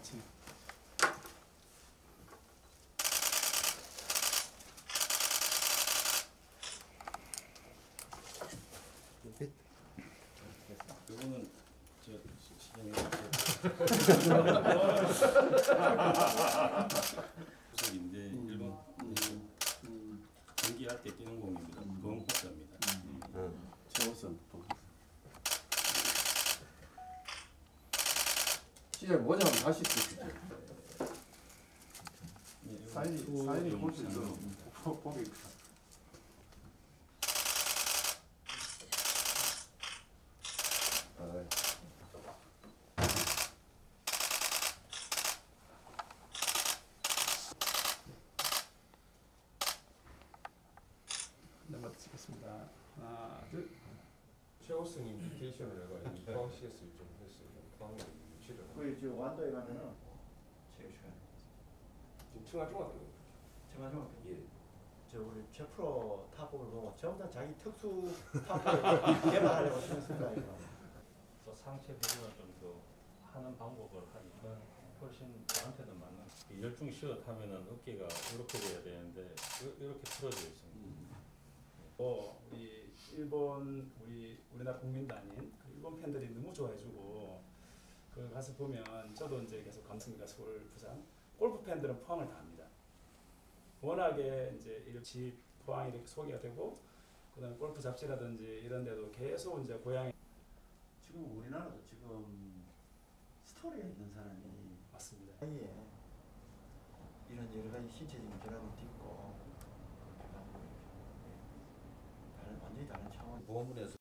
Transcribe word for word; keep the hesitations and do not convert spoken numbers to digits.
그렇지. 이거는 저 시장님 구석인데 일본 경기할 때 뛰는 공입니다. 범국자입니다. 최우선. 시절 뭐냐 하면 다시 쓰시죠. 사인이 사인이 볼 수 있어. 보기. 넘버 찍겠습니다. 하나, 둘. 최호승님 디테이션을 내가 포항 씨에스 좀 했어요. 포항에 위치를. 거기 저 완도에 가면은 제일 시간. 지금 청아중학교. 제가 예. 저 우리 최프로 탑업을 보고 전부 다 자기 특수 탑을 개발하려고 생겼을 거예요. 또 상체 부분을 좀 더 하는 방법을 하니까 훨씬 저한테는 맞는. 열중 시옷 하면은 어깨가 이렇게 돼야 되는데 이렇게 틀어져 있습니다. 어, 우리 일본 우리 우리나라 국민도 아닌 그 일본 팬들이 너무 좋아해주고 그 가서 보면 저도 이제 계속 감성이가 서울 부산 골프 팬들은 포항을 다 합니다. 워낙에 이제 일치 포항이 이렇게 소개가 되고 그다음에 골프 잡지라든지 이런 데도 계속 이제 고향이 지금 우리나라도 지금 스토리가 있는 사람이 맞습니다. 사이에 이런 여러 가지 신체적인 결함을 딛고 다른 완전히 다른 차원. 보험분에서